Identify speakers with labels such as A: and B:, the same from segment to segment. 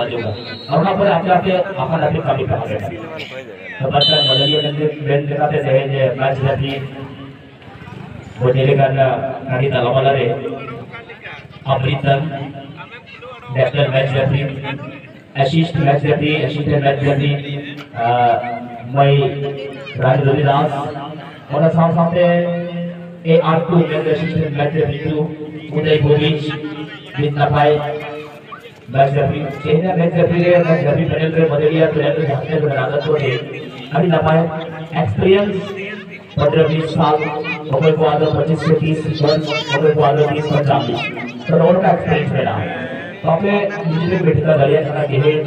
A: juga. Karena apa akhir-akhir akan ada kami pakai. Sebabnya Malaysia nanti band kita sebenarnya match lagi. Boleh karena nanti dalam malare Amritan, Dapper match lagi, assist match lagi, assistant match lagi, मैं राजधानी दास और साथ-साथ AR2 में assistant match lagi tu उदय भोगिच बिना पाए match लगी चेहरा match लगी पैनल पे बदलिया पैनल पे जाते हुए आदत हो गई अभी ना पाए एक्सपीरियंस 15-20 साल कोई को आदत 25 से 30 वर्ष कोई को आदत 30 से 40 तो रोड का एक्सपीरियंस मेरा तो आपने मुझे बैठकर दरिया खाना के लिए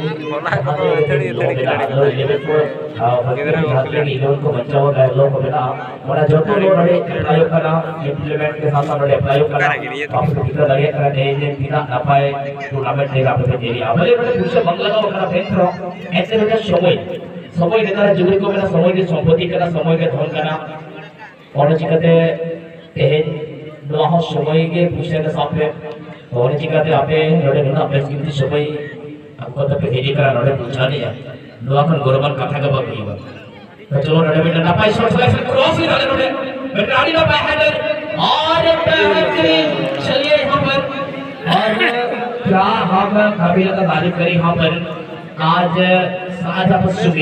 A: लोग को बच्चा होता है लोग को बिना और जो तो लोग बड़े अप्लाई करना इम्प्लीमेंट के साथ साथ बड़े अप्लाई करना आपको कितना दरिया करना चाहिए बिना ना पाए टूर्नामेंट देगा आपको चाहिए हमारे बड़े पुरुष बंगला का करना फेंक रहा ऐसे में समय समय देना जुगल को मेरा समय के संपत्ति करना समय के धन करना और चिकते तेज दोनों समय के पुरुष के साथ में और चिकते आपे नोड़े बिना अपने स्किल समय आपको तो पहले करा नोड़े पूछा नहीं है दोनों kan goroban kata ka bagi ba चलो नोड़े बेटा ना पाई शॉट सिलेक्शन क्रॉस ही डाले नोड़े बेटा आड़ी ना पाई हेडर और बेहतरीन चलिए यहां पर और क्या हम कबीला का तारीफ करें यहां पर आज साझा पर चुके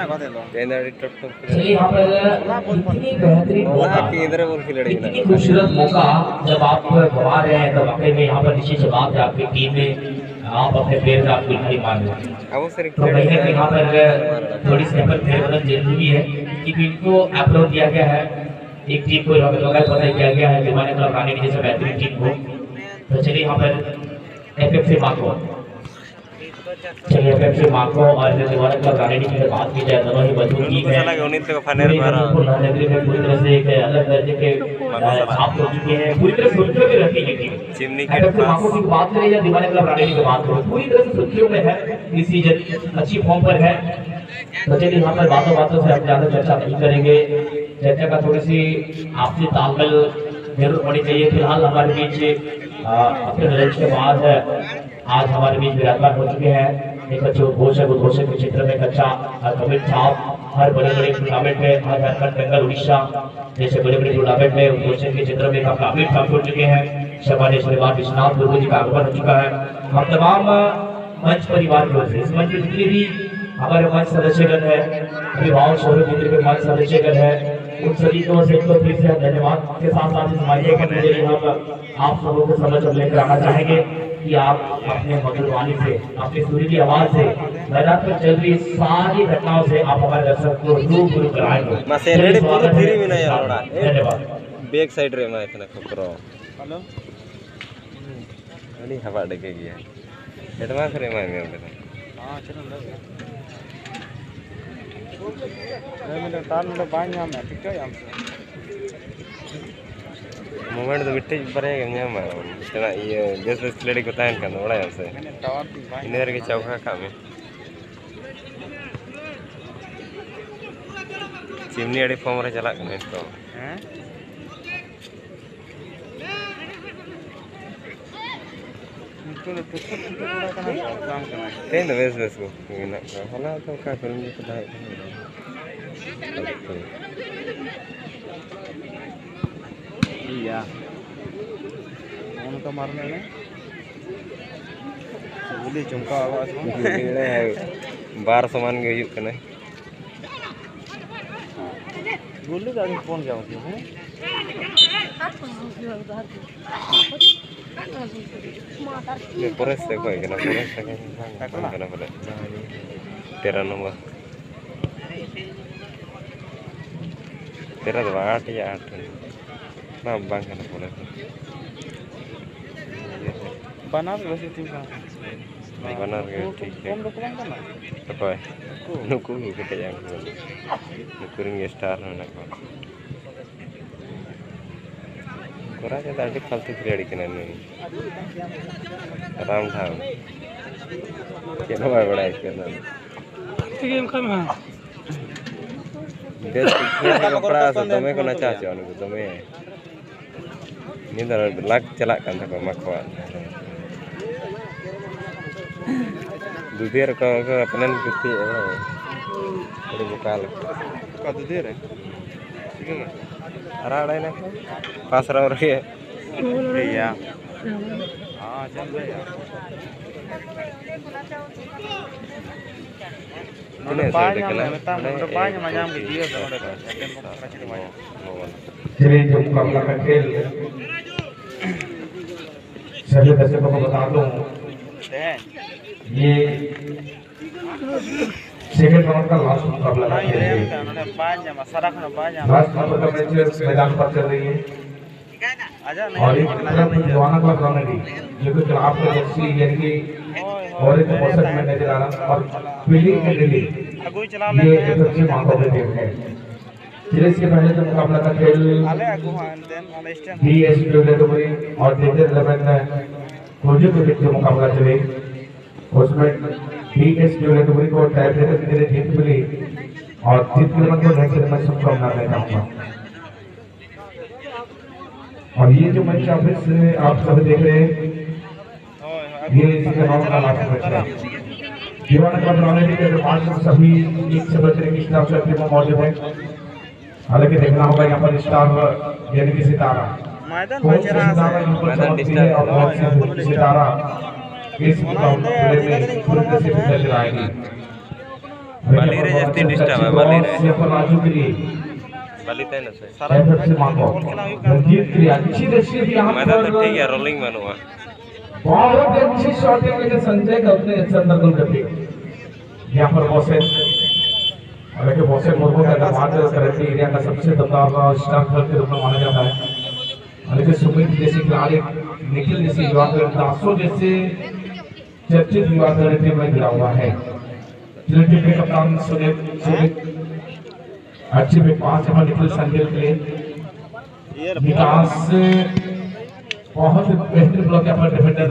A: चलिए यहाँ पर इतनी बेहतरीन इतनी खूबसूरत मौका जब आप गवा रहे हैं तो वाकई में यहाँ पर निश्चित जवाब है आपकी टीम में आप अपने प्लेयर का आपको खिलाड़ी मान रहे हैं तो कहीं ना कहीं यहाँ पर थोड़ी सी पर फेरबदल जरूरी है क्योंकि इनको अप्रोच दिया गया है एक टीम को पता किया गया है दिवाने क्लब रानी की जैसे बेहतरीन टीम को तो चलिए यहाँ पर एफएफसी मार्को चलिए एफएफसी मार्को और दिवाने क्लब रानी की बात की जाए दोनों ही मजबूत टीम है नगरी में पूरी तरह से एक अलग दर्जे के छाप हो चुके हैं पूरी तरह सुर्खियों में रहती है टीम एफएफसी मार्को की बात करें या दिवाने क्लब रानी की बात करें पूरी तरह से सुर्खियों में है इस सीजन अच्छी फॉर्म पर है तो चलिए यहाँ पर बातों से हम ज़्यादा चर्चा नहीं करेंगे चर्चा का थोड़ी सी आपसी तालमेल जरूर होनी चाहिए फिलहाल हमारे बीच अपने लंच के बाद आज हमारे बीच विराजमान हो चुके हैं एक अच्छे उद्घोषक के क्षेत्र में कच्चा कमिट साहब हर बड़े बड़े टूर्नामेंट में आज झारखंड बंगाल उड़ीसा जैसे बड़े बड़े टूर्नामेंट में उद्घोषक के क्षेत्र में काफी काम कर चुके हैं शबाने श्रीमान विश्वनाथ गुरु जी का आगमन हो चुका है हम तमाम मंच परिवार की ओर से इस मंच में जितने भी हमारे मंच सदस्यगण है अभिभावक शोरूम मित्र के मंच सदस्यगण है उन सभी को से तो फिर से धन्यवाद के साथ साथ इस माइक के लिए हम आप सबों को समझ लेकर आना चाहेंगे कि आप अपने मधुर वाणी से अपनी सुरीली आवाज से मैदान पर चल रही सारी घटनाओं से आप हमारे दर्शक को रूबरू कराएंगे धन्यवाद
B: बैक साइड रे मैं इतना खबरो हेलो अड़ी हवा डके गया एडवा करे मैं हां चलो मैं तार में बांध जाम है ठीक है हम मोमेंट तो बिट्टे परे ᱧᱟᱢ ᱛᱮᱱᱟ ᱤᱭᱟᱹ ᱵᱮᱥ ᱠᱞᱮᱰᱤ ᱠᱚ ᱛᱟᱦᱮᱱ ᱠᱟᱱ ᱚᱲᱟᱭ ᱟᱢ ᱥᱮ ᱤᱱᱟᱹ ᱨᱮᱜᱮ ᱪᱟᱣᱠᱟ ᱠᱟᱜ ᱢᱮ चिमनी अड़ी फॉर्म रे चला कने तो हैं तो काम करना तेन बेस को इना होला तो का करूंगी तो दाई iya ono to marne ne uli chumka awas uli बार समान के हुई कने गोली गाड़ी फोन जाओ हैं ये पुरेस से कोई कना पुरेस से कना बोले 13 नंबर 13 तो 8 या 8 ना बांग कना बोले बना वैसे ठीक है बना के ठीक है कौन लोग करना तो कोई नुकु के yang नुकुरिंग स्टार होना को कोरा के दाड़ी फालतू क्रिएट करना नहीं आराम था केनो बड़ा करना ठीक है हम हां देश के बड़ा से तमे को नचा छ अनु तमे निंदा लाग चला कान था मखवा Dudier ka panen piti apa? Ada bukal.
C: Ka dudier है ठीक है
B: Ada ini. Pas orang ya.
C: भैया हाँ चल भैया
B: Ini saya dekala.
C: banyak macam video sama dekat
A: चलिए जो मुकाबला का खेल सभी दर्शकों को बता दूं ये सेकंड राउंड का लास्ट मुकाबला है लास्ट मुकाबला मैच मैदान पर चल रही है और एक तरफ जवाना का कॉमेडी जो कि क्लास का जर्सी यानी कि और एक पोस्टर में नजर आ रहा और पीली एंडली ये एफएफसी मांगो के टीम है चलिए इसके पहले जो मुकाबला का खेल डीएस डब्ल्यूडब्ल्यू और देते 11 कोजो के बीच जो मुकाबला चले उसमें डीएस डब्ल्यूडब्ल्यू को टाई ब्रेकर के लिए जीत मिली और जीत के बाद को नेक्स्ट मैच शुभकामनाएं देता हूं और ये जो मैच आप सभी देख रहे हैं ये इसी का नाम का लास्ट मैच है दीवाना का बनाने के लिए आज सभी एक से बढ़कर एक स्टार सेट में मौजूद है हालांकि देखना होगा यहाँ पर स्टार यानी कि सितारा
C: मैदान
A: कौन सा सितारा इस मुकाबले में पूरी तरह से नजर आएगी
B: Bali re जस्ती डिस्टर्ब है Bali re.
A: राजू के लिए
B: Bali तय ना सही.
A: एफएफसी मांगो रंजीत के लिए अच्छी दृष्टि भी यहाँ
B: मैदान तो
A: पर
B: ठीक है रोलिंग में हुआ.
A: बहुत अच्छी शॉटिंग लेकिन संजय का अपने अंदर गोल कर दी यहाँ पर बॉसेन हालांकि बॉसेन मुर्मू का धमाल करंटी एरिया का सबसे दमदार स्टार प्लेयर के रूप में माना जाता है हालांकि सुमित जैसे खिलाड़ी निखिल जैसे युवा दासो जैसे चर्चित युवा टीम में गिरा हुआ है टीम के कप्तान सुमित अच्छे में पास है निखिल संजय के लिए विकास बहुत बेहतरीन ब्लॉक यहाँ पर डिफेंडर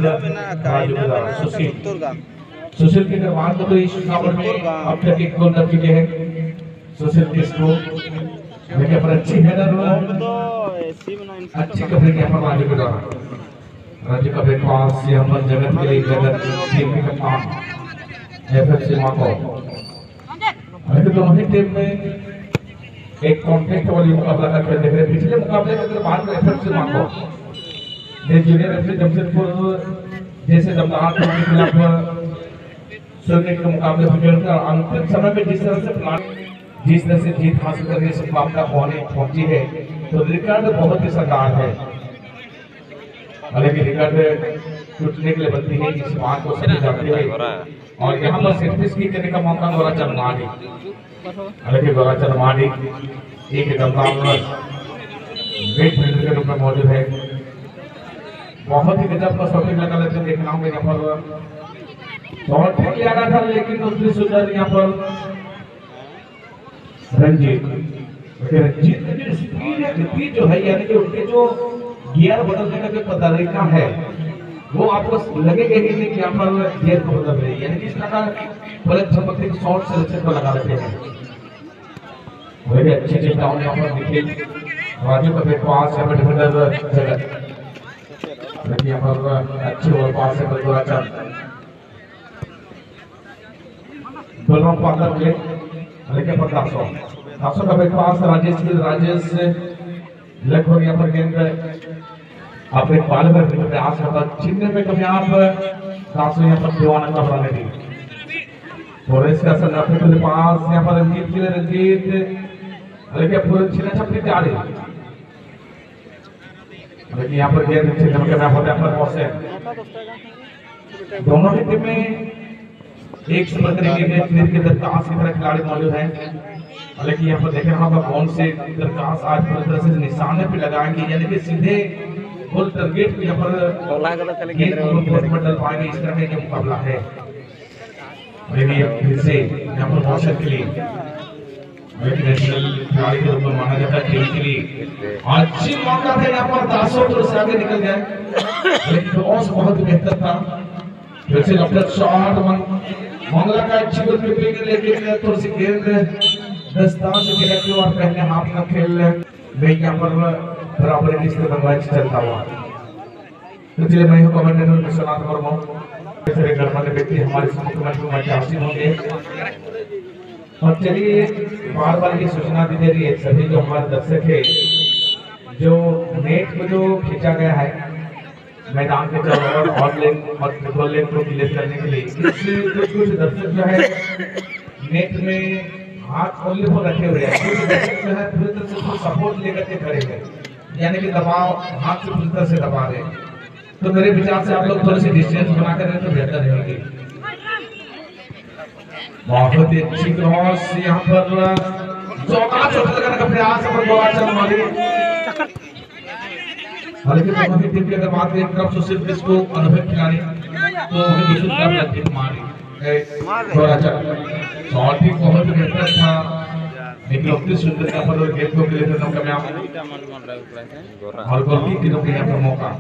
A: सुशील के निर्माण को तो इस टूर्नामेंट में अब तक एक गोल कर चुके हैं सुशील किसको लेकिन पर अच्छी हेडर अच्छी कवरेज यहाँ पर राजू के द्वारा राजू का ब्रेक पास यहाँ पर जगत के लिए जगत टीम के कप्तान एफएफसी माको हालांकि दोनों ही टीम में एक कॉन्टेक्ट वाली मुकाबला का खेल देख रहे हैं पिछले मुकाबले में अगर बात करें एफएफसी माको जूनियर एफसी जमशेदपुर जैसे दमदार टीम के खिलाफ सोने के मुकाबले का अंतिम समय में जिस तरह से जीत हासिल करने से मुकाबला होने पहुंची है तो रिकॉर्ड बहुत ही शानदार है हालांकि रिकॉर्ड टूटने के लिए बनती है इस बात को सभी जानते हैं और यहाँ पर सेल्फिश की करने का मौका गोरा चरमानी हालांकि गोरा चरमानी एक दमदार वेट फील्डर के रूप में मौजूद है बहुत ही गजब का शॉटिंग लगा लेते देखना होगा यहाँ पर शॉट ठीक लगा था लेकिन दूसरी सुंदर यहाँ पर रंजीत स्पीड जो है यानी कि उनके जो गियर बदलने का जो तरीका है वो आपको लगेगा कि यहाँ पर गियर को बदल रही है यानी कि इस तरह बड़े चमकते शॉट सिलेक्शन को लगा लेते हैं वही अच्छे डाउन यहाँ पर निखिल राजू का पास यहाँ पर डिफेंडर जगत यहाँ पर अच्छी ओवर पास है बलगोराचर बलराम पाकर के लेकिन पर दासो का पास राजेश लगभग यहाँ पर गेंद अपने पाले पर प्रयास करता छीनने में कामयाब दासो यहाँ पर दीवाना का बनाने दी और इसका असर अपने पास यहाँ पर रंजीत के लिए रंजीत लेकिन पूरे छीना छपनी तैयारी लेकिन यहाँ पर गेंद अच्छे ढंग में होता है पर बॉसे दोनों ही टीम में एक समय तरीके के दरखास्त की तरह खिलाड़ी मौजूद हैं हालांकि यहाँ पर देखना होगा कौन से दरखास्त आज पूरी तरह से निशाने पे लगाएंगे यानी कि सीधे गोल टारगेट पे यहाँ पर डल पाएंगे इस तरह का ये मुकाबला है फिर से यहाँ पर मौसम के लिए नेशनल खिलाड़ी के रूप में माना जाता है टीम के लिए अच्छी मौका था यहाँ पर दासो तो से आगे निकल गए लेकिन क्रॉस बहुत बेहतर था फिर से लफ्ट शॉट मंगला का अच्छी गोल कीपिंग लेकिन थोड़ी सी गेंद दस्तान से गिरती और पहले हाथ का खेल में यहाँ पर बराबर मैच चलता हुआ तो चलिए मैं कमेंटेटर विश्वनाथ वर्मा काफी सारे गणमान्य व्यक्ति हमारे मुख्यमंत्री मंच हासिल होंगे। और चलिए बार बार ये सूचना दी दे रही है सभी जो हमारे दर्शक है, जो नेट को जो खींचा गया है मैदान के चारों ओर ऑनलाइन और फुटबॉल लेन को क्लियर करने के लिए, इसलिए कुछ दर्शक जो है नेट में हाथ खोलने को रखे हुए हैं, कुछ दर्शक जो है पूरी तरह से सपोर्ट लेकर के खड़े हैं, यानी कि दबाव हाथ से पूरी तरह से दबा रहे हैं। तो मेरे विचार से आप लोग थोड़ी सी डिस्टेंस बना कर तो बेहतर रहेगी। बहुत ही अच्छी क्रॉस यहाँ पर चौका लगाने का प्रयास पर गोवाचंद माली, हालांकि दोनों ही टीम की अगर बात करें तरफ से सिर्फ इसको अनुभव खिलाड़ी तो हमें दूसरी तरफ लगती मारी शॉट भी बहुत बेहतर था, लेकिन अपनी सुंदरता पर और गेंद को के लिए तो कामयाब और गलती की तो यहाँ पर मौका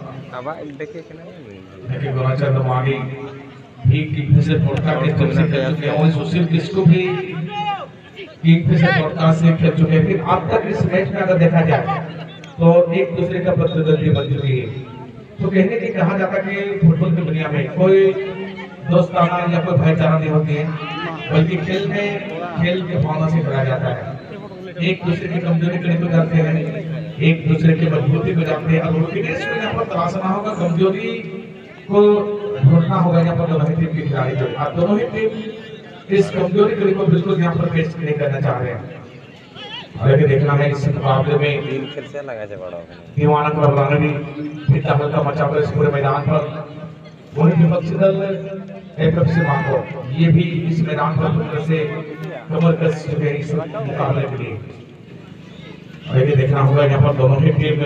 A: देखिए गोराचंद माली भी किक से पॉडकास्ट के जब से खेल चुके हैं और सुशील किसको भी किक से पॉडकास्ट से खेल चुके हैं। फिर अब तक इस मैच में अगर देखा जाए तो एक दूसरे का प्रतिद्वंदी बन चुकी है। तो कहने की कहा जाता कि फुटबॉल की दुनिया में कोई दोस्ताना या कोई भाईचारा नहीं होती है, बल्कि खेल में खेल के भावना से खेला जाता है। एक दूसरे की कमजोरी को जानते हैं, एक दूसरे की मजबूती को जानते हैं और वीकनेस को यहाँ पर तलाशना होगा, कमजोरी को ढूंढना होगा यहाँ पर दोनों ही टीम के खिलाड़ी जो और दोनों ही टीम इस कमजोरी को बिल्कुल यहाँ पर फेस नहीं करना चाह रहे हैं। हालांकि देखना है इस मुकाबले में
B: तीन खेल से लगा से बड़ा
A: दीवाना को भी फिर हल्का मचा हुआ इस पूरे मैदान पर। वही विपक्षी दल एफएफसी मांगो ये भी इस मैदान पर पूरी तरह से कमर कस चुके हैं इस मुकाबले के लिए। हालांकि देखना होगा यहाँ पर दोनों ही टीम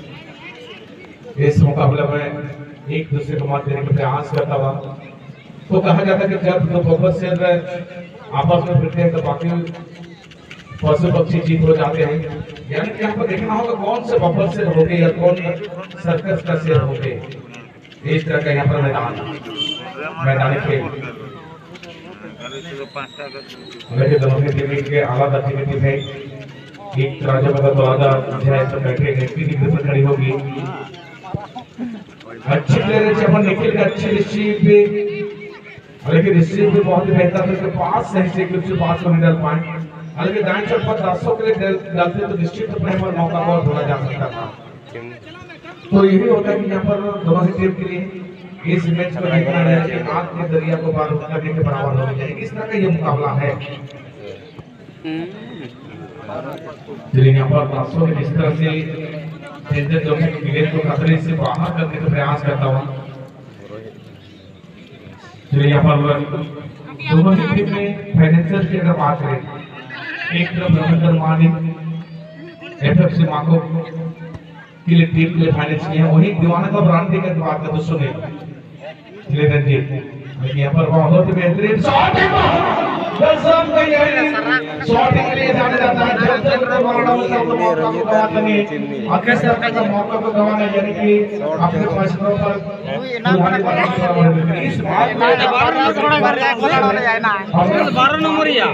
A: इस मुकाबले में एक दूसरे को मात देने का प्रयास करता हुआ। तो कहा जाता है कि जब दो बब्बर से आपस में भिड़ते हैं तो बाकी पशु पक्षी जीत हो जाते हैं, यानी कि यहाँ पर देखना होगा कौन से बब्बर से हो गए या कौन सर्कस का शेर हो गए। इस तरह का यहाँ पर मैदानी खेल दोनों की टीम के आला दर्जे की टीम है। एक तरह जब अगर दौरा जाए तो बैठे टीम पर खड़ी होगी। अच्छी प्लेयर है अपन निखिल का अच्छी रिसीव भी, हालांकि रिसीव भी बहुत ही बेहतर है, पास सही से कुछ पास को नहीं डाल पाए। हालांकि दाएं चौक पर दर्शकों के लिए डालते तो निश्चित रूप से मौका बहुत ढूंढा जा सकता था। तो यही होता है कि यहाँ पर दोनों ही टीम के लिए इस मैच को देखना है कि आग के दरिया को पार करने के बराबर होना चाहिए, इस तरह का ये मुकाबला है। चलिए यहाँ पर दर्शकों ने जिस तरह से जो गेंद को खतरे से बाहर करने का प्रयास करता हुआ। चलिए यहाँ पर दोनों ही टीम में फाइनेंशियल की अगर बात करें, एक तरफ रविंद्र मानिक एफएफसी मांगो के लिए टीम के लिए फाइनेंस किया, वही दीवाना का ब्रांडी का बात का दोस्तों ने लेकिन यहाँ पर बहुत ही बेहतरीन शॉट शॉटिंग के लिए जाना जाता है। जब तक मौका को गवाना नहीं, आखिर से का मौका को गवाना यानी कि अपने फैसलों पर इस बात में
C: 12 नंबर या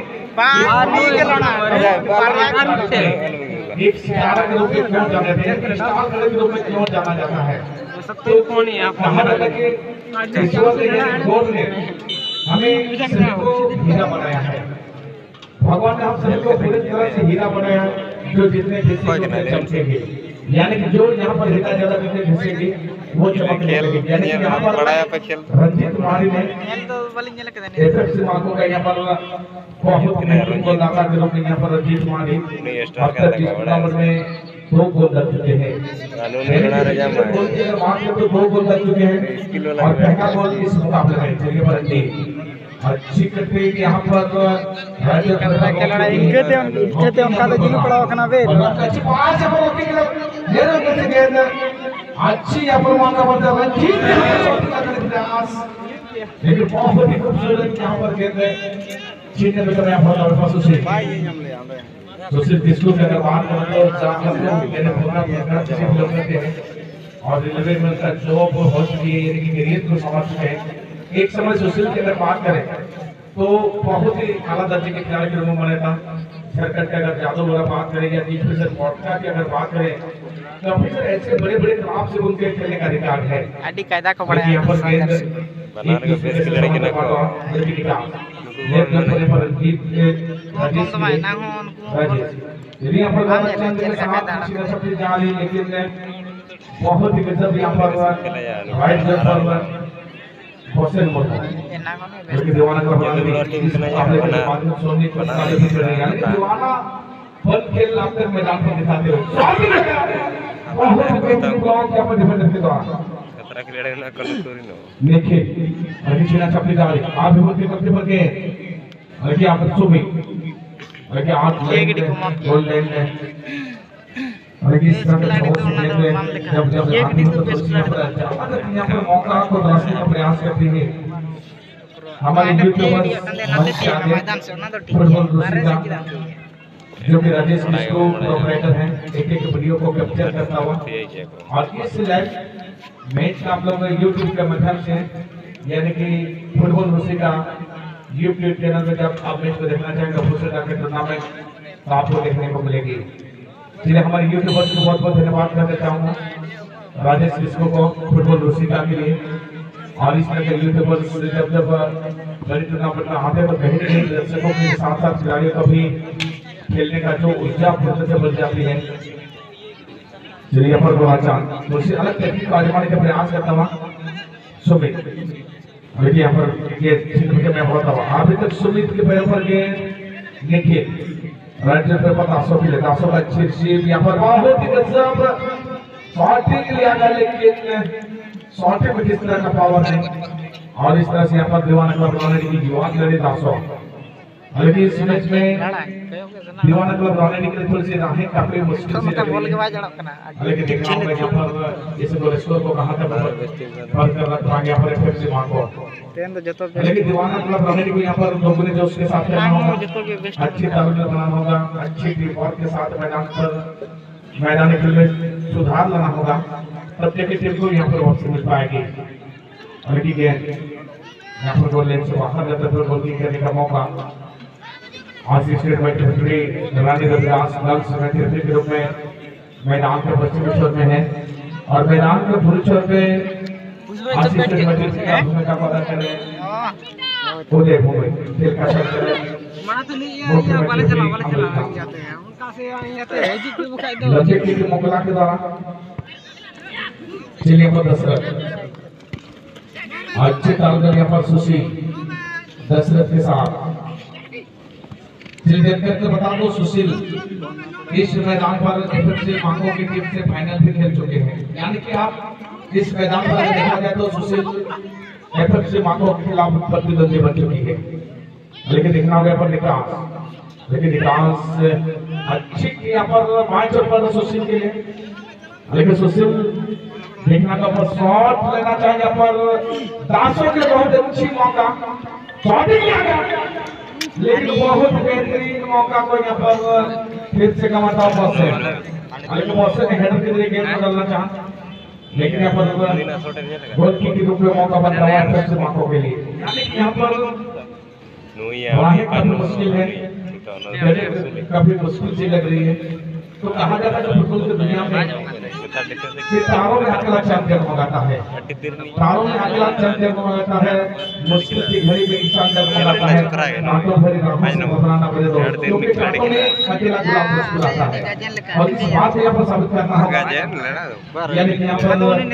A: एक सितारा के रूप में क्यों जाना जाता है, स्टार के रूप में क्यों जाना जाता है। तो कौन है आप ईश्वर ने गॉड ने हमें सभी को हीरा बनाया है, भगवान ने हम सभी को पूरी तरह से हीरा बनाया है, जो जितने चमकेंगे, यानी कि जो यहाँ पर हीरा ज्यादा घिसेंगे वो चमकने लगेगी। यानी कि यहाँ पर रंजीत मारी ने एफएफसी मांगो का यहाँ पर बहुत महत्वपूर्ण गोलदाता के रूप में यहाँ पर रंजीत मारी अब तक इस टूर्नामेंट में 2 गोल कर चुके हैं। गोल की अगर बात करें तो 2 गोल कर चुके हैं और पहला गोल इस मुकाबले में चलिए बरंडी अच्छी करते हैं यहाँ पर राज्य का
C: इनके उनका तो जिन पड़ा होना वे
A: अच्छी पास है वो के लिए ले लो गेंद अच्छी यहाँ पर मौका बनता है रंजीत ने प्रयास, लेकिन बहुत ही खूबसूरत यहाँ पर गेंद छीनने में कर बहुत और पास से तो सिर्फ इसको अगर बात करें तो चार मैंने पूरा किसी भी लोग करते हैं और रेलवे में का जॉब हो चुकी है, यानी कि करियर को समझ चुके हैं। एक समय सुशील की अगर बात करें तो बहुत ही आला दर्जे के खिलाड़ी के रूप में बने था। सरकट की अगर जादू वाला बात करें या दीप से पॉडका की अगर बात करें तो अभी सर ऐसे बड़े बड़े क्लाब से उनके खेलने का रिकॉर्ड है।
B: Banar ke best killer lagi nak ko.
C: jadi यहाँ पर लेकिन बहुत ही गजब यहाँ पर राइट पर क्वेश्चन बोलता है क्योंकि दीवाना का दीवाना फल खेल आपके मैदान पर दिखाते हो बहुत क्या पर डिफेंड करते हो
B: खतरा के लड़ाई ना करना स्टोरी नो
C: देखिए अभी चीना चपली डाली आप भी बोलते करते करके अरे आप सुबह अरे आप गोल लाइन है अरे इस तरह के जब आदमी को यहाँ पर मौका को तलाशने का प्रयास करती है हमारे यूट्यूबर जो कि राजेश किसको प्रोपराइटर हैं एक वीडियो को कैप्चर करता हुआ और इस लाइव मैच का आप लोग यूट्यूब के माध्यम से यानी कि फुटबॉल रूसी का यूट्यूब चैनल में जब आप मैच को देखना चाहेंगे फुटबॉल के टूर्नामेंट तो आपको देखने को मिलेगी। इसलिए हमारे यूट्यूबर्स को बहुत बहुत धन्यवाद करना चाहूँगा राजेश किसको को फुटबॉल रूसिका के लिए और इस तरह के यूट्यूबर्स जब बड़ी टूर्नामेंट में आते तो कहीं ना कहीं दर्शकों के साथ साथ खिलाड़ियों को भी खेलने का जो ऊर्जा फुर्त से बढ़ जाती है। चलिए यहाँ पर दूसरी अलग तकनीक को आजमाने का प्रयास करता हुआ सुमित देखिए यहाँ पर ये चित्र के मैं होता हुआ अभी तक सुमित के पैरों पर ये देखिए राज्य पे दासों की दासों का अच्छी यहाँ पर बहुत ही गजब शॉटिंग लिया गया लेकिन शॉटिंग में किस तरह का पावर है और इस तरह से यहाँ पर दीवाना क्लब रावनेडी की युवा खिलाड़ी दासों लेकिन इस मैच में दीवाना क्लब रावनेडी के लिए थोड़ी सी राहें काफी मुश्किल से लग रही है लेकिन देखना होगा यहाँ पर इस गोल स्कोर को कहाँ तक फर्क कर रखा यहाँ पर एफएफसी मांगो लेकिन दीवाना क्लब रावनेडी को यहाँ पर लोगों ने जो उसके साथ रहना होगा अच्छी तालमेल बनाना होगा अच्छी टीम वर्क के साथ मैदान खेल में सुधार लाना होगा तब जाके टीम को यहाँ पर वापसी मिल पाएगी। ठीक है यहाँ पर गोल लेन से बाहर जाता है गोल करने का मौका आज स्टेट में referee Rani Ravidas girls referee के रूप में मैदान के पश्चिमी छोर में है और मैदान के पूर्वी छोर पे आज स्टेट में भूमिका अदा करे उदय भूमि खेल का लंबे की मुकला के द्वारा चलिए को दशरथ अच्छे तालमेल यहाँ पर सुशील दशरथ के साथ करके बता दो सुशील इस मैदान पर एफएफसी मांगो की टीम से फाइनल भी खेल चुके हैं यानी कि आप इस मैदान पर देखा जाए तो सुशील एफएफसी मांगो के खिलाफ प्रतिद्वंदी बन चुकी है लेकिन देखना होगा पर निकास लेकिन निकास अच्छी यहाँ पर मैच पर सुशील के लिए लेकिन सुशील देखना का पर शॉट लेना चाहिए यहाँ पर दासों के बहुत अच्छी मौका शॉटिंग लिया गया लेकिन बहुत बेहतरीन मौका को यहाँ पर फिर से कमाता हुआ लेकिन मौसे ने हेडर के जरिए गेंद को डालना चाहा लेकिन यहाँ पर गोल की रूप में मौका बन रहा है सबसे मौकों के लिए यानी कि यहाँ पर काफी मुश्किल है काफी मुश्किल सी लग रही है तो कहा जाता है फुटबॉल की दुनिया में तारों में अकेला चैंपियन मंगाता है तारों में अकेला चैंपियन मंगाता है मुश्किल की घड़ी में इंसान जब मंगाता है कांटों भरी राहों से घबराना पड़े तो क्योंकि कांटों में अकेला गुलाब मुस्कुराता है और इस बात को यहाँ पर साबित करना होगा यानी कि यहाँ पर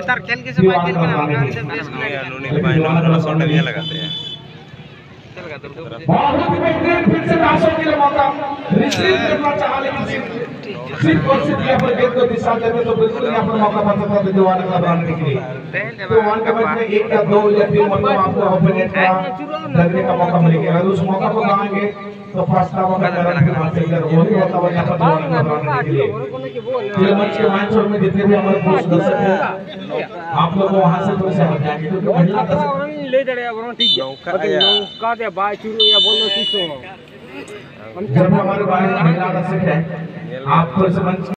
C: बहुत बेहतरीन फिर से दासों के लिए मौका रिसीव करना चाहा लेकिन सिर्फ और सिर्फ यहाँ पर गेंद को दिशा देते तो बिल्कुल यहाँ पर मौका बन सकता है दीवाना क्लब रावनेडी के लिए तो वन का मैच में 1 या 2 या 3 मतलब आपको ओपोनेंट का लगने का मौका मिलेगा अगर उस मौका को गाएंगे तो फर्स्ट हाफ का रन के हासिल कर वो ही होता है यहाँ पर दीवाना क्लब रावनेडी के लिए ये मैच के मैच में जितने भी हमारे कोच दर्शक हैं आप लोग वहां से थोड़े से हट जाएंगे क्योंकि महिला दर्शक ले जड़े अब ठीक है नौका दे बाय शुरू या बोलो तीसो जब हमारे बारे में महिला दर्शक है आप थोड़े से मंच